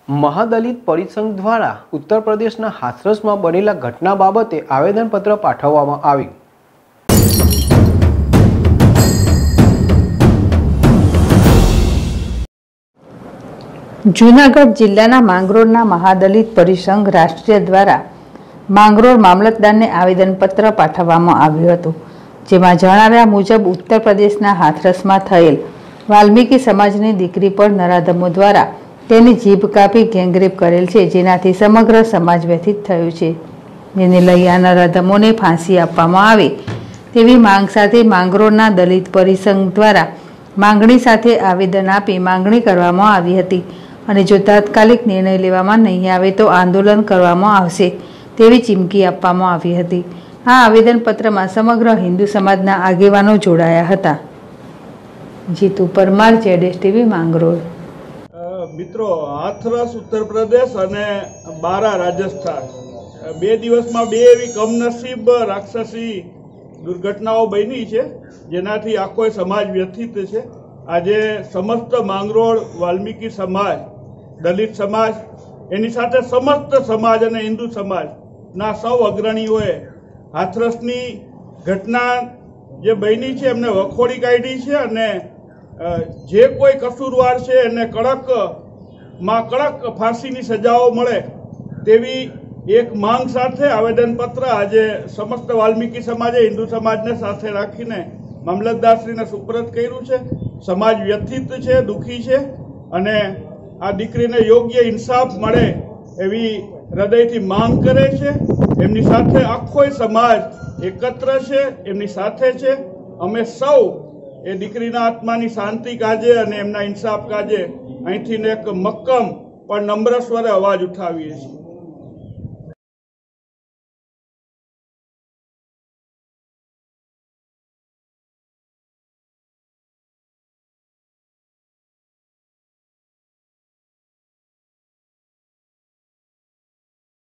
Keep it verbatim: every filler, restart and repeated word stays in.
महादलित परिसंघ द्वारा उत्तर प्रदेशना हाथरस में बनेला घटना बाबते आवेदनपत्र पाठववामां आव्युं। जूनागढ़ जिल्लाना मांगरोळना महादलित परिसंघ राष्ट्रीय द्वारा मांगरोळ मामलतदारने आवेदनपत्र पाठववामां आव्युं हतुं, जेमां जणाव्या मुजब उत्तर प्रदेशना हाथरसमां थयेल वाल्मीकि समाजनी दीकरी पर नराधमो द्वारा तेनी जीभ कापी गैंगरेप करेल छे, जेनाथी समग्र समाज व्यथित थयो छे। जेने लई आ नराधमोने फांसी आपवामां आवे तेवी मांग साथे मांगरोळना दलित परिसंघ द्वारा मांगणी साथे आवेदन आपी मांगणी करवामां आवी हती અને જો તાત્કાલિક નિર્ણય લેવામાં નહીં આવે તો આંદોલન કરવામાં આવશે તેવી ચીમકી આપવામાં આવી હતી। આ આવેદનપત્રમાં સમગ્ર હિન્દુ સમાજના આગેવાનો જોડાયા હતા। જીતુ પરમાર, જેડેશ ટીવી, માંગરોળ। મિત્રો, હાથરસ उत्तर प्रदेश અને બારા રાજસ્થાન બે દિવસમાં બે એવી કમનસીબ રાક્ષસી દુર્ઘટનાઓ બની છે જેનાથી આખો સમાજ વ્યથિત છે। આજે સમસ્ત માંગરોળ વાલ્મીકી સમાજ, દલિત સમાજ, એની સાથે સમસ્ત સમાજ અને હિન્દુ સમાજના સૌ અગ્રણીઓએ હાથરસની ઘટના જે બની છે એમને વખોડી કાઢી છે અને જે કોઈ કસૂરવાર છે એને કડકમાં કડક ફાંસીની સજાઓ મળે તેવી એક માંગ સાથે આવેદનપત્ર આજે સમસ્ત વાલ્મીકી સમાજે હિન્દુ સમાજને સાથે રાખીને મામલતદારશ્રીને સુપરત કર્યું છે। समाज व्यथित है, दुखी है અને आ दीकरीने योग्य इंसाफ मळे एवी हृदयथी मांग करे छे। एमनी साथे आखो समाज एकत्र छे, एमनी साथे छे। अमे सौ ए दीकरीना आत्मानी शांति काजे अने एमना इंसाफ काजे अहींथी एक मक्कम पण नम्र स्वरे अवाज उठावीए छीए।